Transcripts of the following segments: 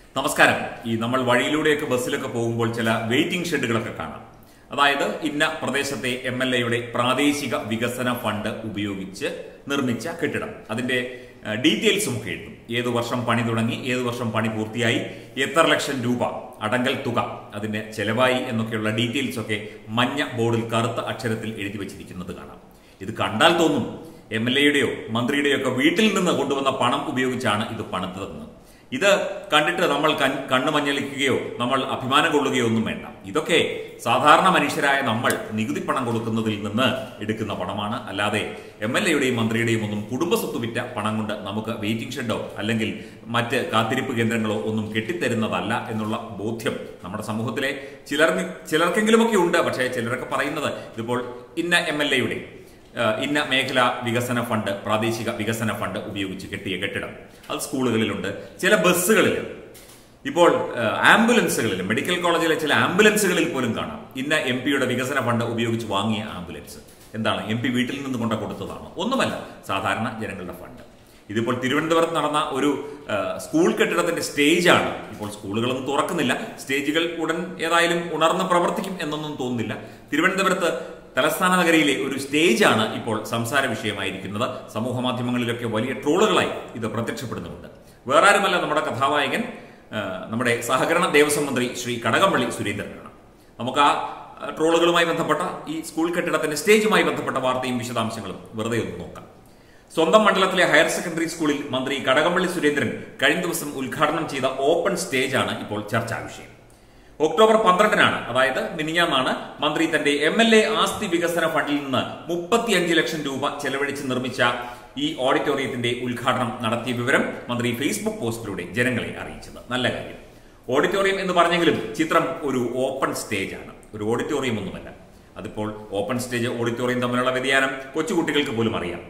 നമസ്കാരം. നമ്മൾ വഴിയിലൂടെയൊക്കെ ബസ്സിലൊക്കെ പോകുമ്പോൾ ചില വെയിറ്റിംഗ് ഷെഡുകളൊക്കെ കാണാം. അതായത് ഇന്ന പ്രദേശത്തെ MLAയുടെ പ്രാദേശിക വികസന ഫണ്ട് ഉപയോഗിച്ച് നിർമ്മിച്ച കെട്ടിടം, അതിന്റെ ഡീറ്റെയിൽസും ഒക്കെ എഴുതും. ഏതു വർഷം പണി തുടങ്ങി, ഏതു വർഷം പണി പൂർത്തിയായി, എത്ര ലക്ഷം രൂപ അടങ്കൽ തുക അതിന് ചെലവായി എന്നൊക്കെയുള്ള ഡീറ്റെയിൽസ് ഒക്കെ മഞ്ഞ ബോർഡിൽ കറുത്ത അക്ഷരത്തിൽ എഴുതി വെച്ചിരിക്കുന്നത് കാണാം. ഇത് കണ്ടാൽ തോന്നും MLAയുടെയോ മന്ത്രിയുടെയോ ഒക്കെ വീട്ടിൽ നിന്ന് കൊണ്ടുവന്ന പണം ഉപയോഗിച്ചാണ് ഇത് പണിതതെന്ന്. ഇത് കണ്ടിട്ട് നമ്മൾ കണ്ണു മഞ്ഞളിക്കുകയോ നമ്മൾ അഭിമാനം കൊള്ളുകയോ ഒന്നും വേണ്ട. ഇതൊക്കെ സാധാരണ മനുഷ്യരായ നമ്മൾ നികുതി പണം കൊടുക്കുന്നതിൽ നിന്ന് എടുക്കുന്ന പണമാണ്. അല്ലാതെ MLAയുടെയും മന്ത്രിയുടെയും ഒന്നും കുടുംബസ്വത്ത് വിറ്റ പണം കൊണ്ട് നമുക്ക് വെയിറ്റിംഗ് ഷെഡോ അല്ലെങ്കിൽ മറ്റ് കാത്തിരിപ്പ് കേന്ദ്രങ്ങളോ ഒന്നും കെട്ടിത്തരുന്നതല്ല എന്നുള്ള ബോധ്യം നമ്മുടെ സമൂഹത്തിലെ ചിലർക്കെങ്കിലുമൊക്കെ ഉണ്ട്. പക്ഷേ ചിലരൊക്കെ പറയുന്നത് ഇതിപ്പോൾ ഇന്ന MLAയുടെ ഇന്ന മേഖലാ വികസന ഫണ്ട്, പ്രാദേശിക വികസന ഫണ്ട് ഉപയോഗിച്ച് കെട്ടിയ കെട്ടിടം, അത് സ്കൂളുകളിലുണ്ട്, ചില ബസ്സുകളിൽ, ഇപ്പോൾ ആംബുലൻസുകളിൽ, മെഡിക്കൽ കോളേജിലെ ചില ആംബുലൻസുകളിൽ പോലും കാണാം ഇന്ന MP വികസന ഫണ്ട് ഉപയോഗിച്ച് വാങ്ങിയ ആംബുലൻസ്. എന്താണ്, MP വീട്ടിൽ നിന്ന് കൊണ്ട് കൊടുത്തതാണോ? ഒന്നുമല്ല, സാധാരണ ജനങ്ങളുടെ ഫണ്ട്. ഇതിപ്പോൾ തിരുവനന്തപുരത്ത് നടന്ന ഒരു സ്കൂൾ കെട്ടിടത്തിന്റെ സ്റ്റേജാണ്. ഇപ്പോൾ സ്കൂളുകളൊന്നും തുറക്കുന്നില്ല, സ്റ്റേജുകൾ ഉടൻ ഏതായാലും ഉണർന്ന് പ്രവർത്തിക്കും എന്നൊന്നും തോന്നുന്നില്ല. തിരുവനന്തപുരത്ത് തലസ്ഥാന നഗരിയിലെ ഒരു സ്റ്റേജാണ് ഇപ്പോൾ സംസാര വിഷയമായിരിക്കുന്നത്. സമൂഹ മാധ്യമങ്ങളിലൊക്കെ വലിയ ട്രോളുകളായി ഇത് പ്രത്യക്ഷപ്പെടുന്നുണ്ട്. വേറെ ആരുമല്ല, നമ്മുടെ കഥാനായകൻ, നമ്മുടെ സഹകരണ ദേവസ്വം മന്ത്രി ശ്രീ കടകംപള്ളി സുരേന്ദ്രനാണ്. നമുക്ക് ആ ട്രോളുകളുമായി ബന്ധപ്പെട്ട ഈ സ്കൂൾ കെട്ടിടത്തിന്റെ സ്റ്റേജുമായി ബന്ധപ്പെട്ട വാർത്തയും വിശദാംശങ്ങളും വെറുതെ ഒന്ന് നോക്കാം. സ്വന്തം മണ്ഡലത്തിലെ ഹയർ സെക്കൻഡറി സ്കൂളിൽ മന്ത്രി കടകംപള്ളി സുരേന്ദ്രൻ കഴിഞ്ഞ ദിവസം ഉദ്ഘാടനം ചെയ്ത ഓപ്പൺ സ്റ്റേജാണ് ഇപ്പോൾ ചർച്ചാ വിഷയം. ഒക്ടോബർ 12-നാണ്, അതായത് മിനിഞ്ഞാന്നാണ് മന്ത്രി തന്റെ MLA ആസ്തി വികസന ഫണ്ടിൽ നിന്ന് 35 ലക്ഷം രൂപ ചെലവഴിച്ച് നിർമ്മിച്ച ഈ ഓഡിറ്റോറിയത്തിന്റെ ഉദ്ഘാടനം നടത്തിയ വിവരം മന്ത്രി ഫേസ്ബുക്ക് പോസ്റ്റിലൂടെ ജനങ്ങളെ അറിയിച്ചത്. നല്ല കാര്യം. ഓഡിറ്റോറിയം എന്ന് പറഞ്ഞെങ്കിലും ചിത്രം ഒരു ഓപ്പൺ സ്റ്റേജ് ആണ്, ഒരു ഓഡിറ്റോറിയം ഒന്നുമല്ല. അതിപ്പോൾ ഓപ്പൺ സ്റ്റേജ് ഓഡിറ്റോറിയം തമ്മിലുള്ള വ്യതിയാനം കൊച്ചുകുട്ടികൾക്ക് പോലും അറിയാം.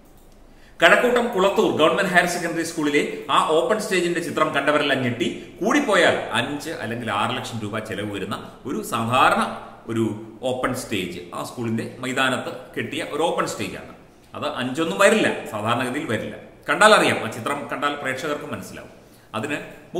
Kazhakoottam Kulathoor government higher secondary സ്കൂളിലെ ആ ഓപ്പൺ സ്റ്റേജിന്റെ ചിത്രം കണ്ടവരെല്ലാം ഞെട്ടി. കൂടിപ്പോയാൽ 5 അല്ലെങ്കിൽ 6 ലക്ഷം രൂപ ചെലവ് വരുന്ന ഒരു സാധാരണ ഒരു ഓപ്പൺ സ്റ്റേജ് ആ സ്കൂളിന്റെ മൈതാനത്ത് കെട്ടിയ ഒരു ഓപ്പൺ സ്റ്റേജാണ്. അത് 5 വരില്ല, സാധാരണഗതിയിൽ വരില്ല. കണ്ടാൽ അറിയാം, ആ ചിത്രം കണ്ടാൽ പ്രേക്ഷകർക്ക് മനസ്സിലാവും. അതിന്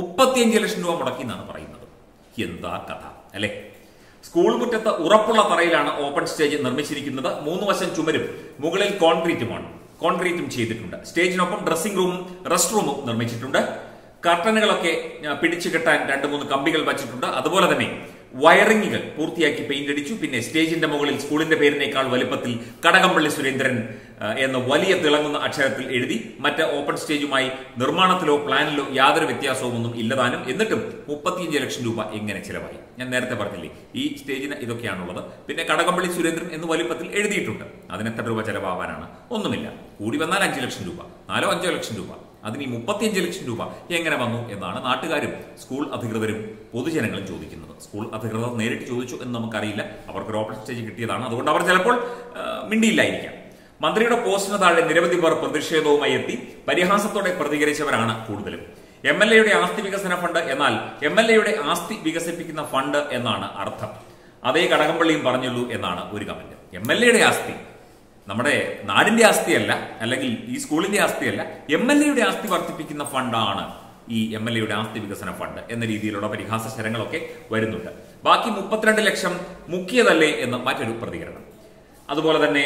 35 ലക്ഷം രൂപ മുടക്കി എന്നാണ് പറയുന്നത്. എന്താ കഥ അല്ലെ? സ്കൂൾ മുറ്റത്ത് ഉറപ്പുള്ള തറയിലാണ് ഓപ്പൺ സ്റ്റേജ് നിർമ്മിച്ചിരിക്കുന്നത്. 3 വശം ചുമരും, മുകളിൽ കോൺക്രീറ്റും ചെയ്തിട്ടുണ്ട്. സ്റ്റേജിനൊപ്പം ഡ്രസ്സിംഗ് റൂമും റെസ്റ്റ് റൂമും നിർമ്മിച്ചിട്ടുണ്ട്. കർട്ടനുകളൊക്കെ പിടിച്ചു കെട്ടാൻ 2-3 കമ്പികൾ വച്ചിട്ടുണ്ട്. അതുപോലെ തന്നെ വയറിങ്ങുകൾ പൂർത്തിയാക്കി പെയിന്റ് അടിച്ചു. പിന്നെ സ്റ്റേജിന്റെ മുകളിൽ സ്കൂളിന്റെ പേരിനേക്കാൾ വലുപ്പത്തിൽ കടകംപള്ളി സുരേന്ദ്രൻ എന്ന വലിയ തിളങ്ങുന്ന അക്ഷരത്തിൽ എഴുതി. മറ്റ് ഓപ്പൺ സ്റ്റേജുമായി നിർമ്മാണത്തിലോ പ്ലാനിലോ യാതൊരു വ്യത്യാസവും ഒന്നും ഇല്ലതാനും. എന്നിട്ടും 35 ലക്ഷം രൂപ എങ്ങനെ ചിലവായി? ഞാൻ നേരത്തെ പറഞ്ഞില്ലേ, ഈ സ്റ്റേജിന് ഇതൊക്കെയാണുള്ളത്. പിന്നെ കടകംപള്ളി സുരേന്ദ്രൻ എന്ന് വലിപ്പത്തിൽ എഴുതിയിട്ടുണ്ട്. അതിനെത്ര രൂപ ചെലവാകാനാണ്? ഒന്നുമില്ല. കൂടി വന്നാൽ 5 ലക്ഷം രൂപ, 4-5 ലക്ഷം രൂപ. അതിന് ഈ 35 ലക്ഷം രൂപ എങ്ങനെ വന്നു എന്നാണ് നാട്ടുകാരും സ്കൂൾ അധികൃതരും പൊതുജനങ്ങളും ചോദിക്കുന്നത്. സ്കൂൾ അധികൃതർ നേരിട്ട് ചോദിച്ചു എന്ന് നമുക്കറിയില്ല. അവർക്കൊരു ഓപ്പൺ സ്റ്റേജ് കിട്ടിയതാണ്, അതുകൊണ്ട് അവർ ചിലപ്പോൾ മിണ്ടിയില്ലായിരിക്കാം. മന്ത്രിയുടെ പോസ്റ്റിന് താഴെ നിരവധി പേർ പ്രതിഷേധവുമായി എത്തി. പരിഹാസത്തോടെ പ്രതികരിച്ചവരാണ് കൂടുതലും. MLAയുടെ ആസ്തി വികസന ഫണ്ട് എന്നാൽ MLAയുടെ ആസ്തി വികസിപ്പിക്കുന്ന ഫണ്ട് എന്നാണ് അർത്ഥം. അതേ കടകംപള്ളിയും പറഞ്ഞുള്ളൂ എന്നാണ് ഒരു കമന്റ്. MLAയുടെ ആസ്തി നമ്മുടെ നാടിന്റെ ആസ്തിയല്ല, അല്ലെങ്കിൽ ഈ സ്കൂളിന്റെ ആസ്തിയല്ല, MLAയുടെ ആസ്തി വർദ്ധിപ്പിക്കുന്ന ഫണ്ടാണ് ഈ MLAയുടെ ആസ്തി വികസന ഫണ്ട് എന്ന രീതിയിലുള്ള പരിഹാസ ശരങ്ങളൊക്കെ വരുന്നുണ്ട്. ബാക്കി 32 ലക്ഷം മുക്കിയതല്ലേ എന്ന് മറ്റൊരു പ്രതികരണം. അതുപോലെ തന്നെ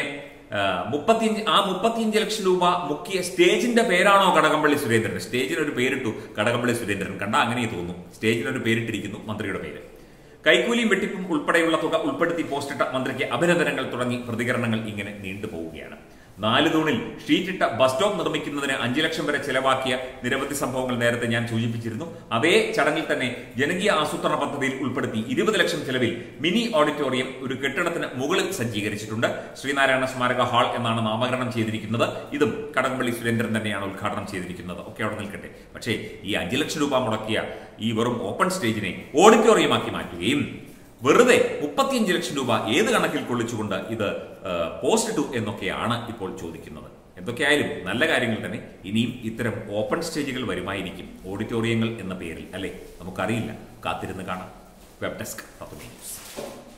35 ലക്ഷം രൂപ മുക്കിയ സ്റ്റേജിന്റെ പേരാണോ കടകംപള്ളി സുരേന്ദ്രൻ? സ്റ്റേജിനൊരു പേരിട്ടു കടകംപള്ളി സുരേന്ദ്രൻ. കണ്ടാ അങ്ങനെ തോന്നും. സ്റ്റേജിനൊരു പേരിട്ടിരിക്കുന്നു, മന്ത്രിയുടെ പേര്. കൈക്കൂലിയും വെട്ടിപ്പും ഉൾപ്പെടെയുള്ള തുക ഉൾപ്പെടുത്തി പോസ്റ്റിട്ട മന്ത്രിക്ക് അഭിനന്ദനങ്ങൾ തുടങ്ങി പ്രതികരണങ്ങൾ ഇങ്ങനെ നീണ്ടുപോവുകയാണ്. 4 തൂണിൽ ഷീറ്റിട്ട ബസ് സ്റ്റോപ്പ് നിർമ്മിക്കുന്നതിന് 5 ലക്ഷം വരെ ചെലവാക്കിയ നിരവധി സംഭവങ്ങൾ നേരത്തെ ഞാൻ സൂചിപ്പിച്ചിരുന്നു. അതേ ചടങ്ങിൽ തന്നെ ജനകീയ ആസൂത്രണ പദ്ധതിയിൽ ഉൾപ്പെടുത്തി 20 ലക്ഷം ചെലവിൽ മിനി ഓഡിറ്റോറിയം ഒരു കെട്ടിടത്തിന് മുകളിൽ സജ്ജീകരിച്ചിട്ടുണ്ട്. ശ്രീനാരായണ സ്മാരക ഹാൾ എന്നാണ് നാമകരണം ചെയ്തിരിക്കുന്നത്. ഇതും കടകംപള്ളി സുരേന്ദ്രൻ തന്നെയാണ് ഉദ്ഘാടനം ചെയ്തിരിക്കുന്നത്. ഒക്കെ അവിടെ നിൽക്കട്ടെ. പക്ഷേ ഈ 5 ലക്ഷം രൂപ മുടക്കിയ ഈ വെറും ഓപ്പൺ സ്റ്റേജിനെ ഓഡിറ്റോറിയമാക്കി മാറ്റുകയും വെറുതെ 35 ലക്ഷം രൂപ ഏത് കണക്കിൽ കൊള്ളിച്ചുകൊണ്ട് ഇത് പോസ്റ്റ് ഇട്ടു എന്നൊക്കെയാണ് ഇപ്പോൾ ചോദിക്കുന്നത്. എന്തൊക്കെയായാലും നല്ല കാര്യങ്ങൾ തന്നെ. ഇനിയും ഇത്തരം ഓപ്പൺ സ്റ്റേജുകൾ വരുമായിരിക്കും, ഓഡിറ്റോറിയങ്ങൾ എന്ന പേരിൽ, അല്ലെ? നമുക്കറിയില്ല, കാത്തിരുന്ന് കാണാം. Web desk Tatwamayi news.